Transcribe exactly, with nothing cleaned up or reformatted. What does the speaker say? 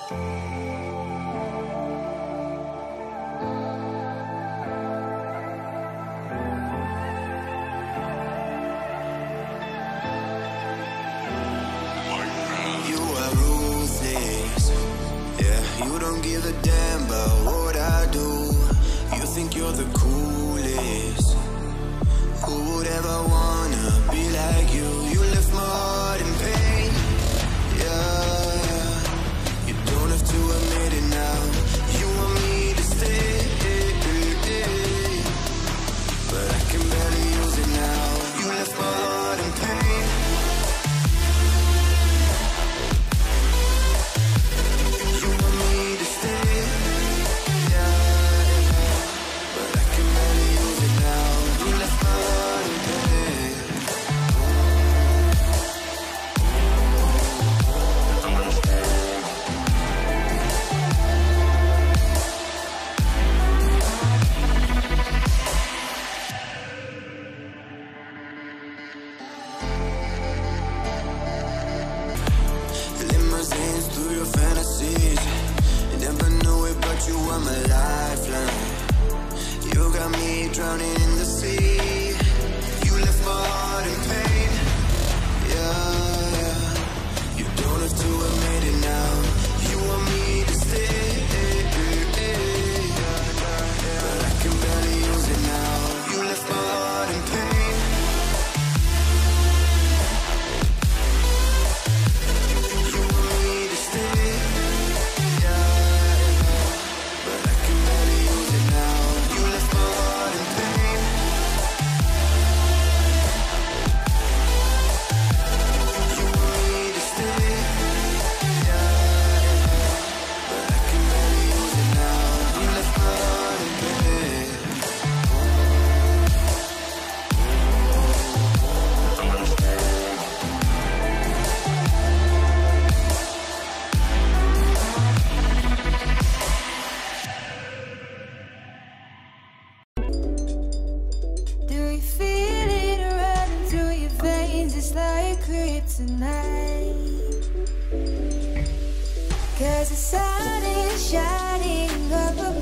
You don't give a damn about what I do. You think you're the coolest. Who would ever wanna be like you? You left my heart in pain. Yeah, you don't have to admit it now. You want me to stay, but I can barely use it now. You left my heart in pain. Through your fantasies, you never knew it, but you were my lifeline. You got me drowning in the sea. You left my heart in pain. Yeah, yeah. You don't have to admit it now. You want me to stay, but I can barely use it now. You left my heart in pain. Cause the sun is shining up above.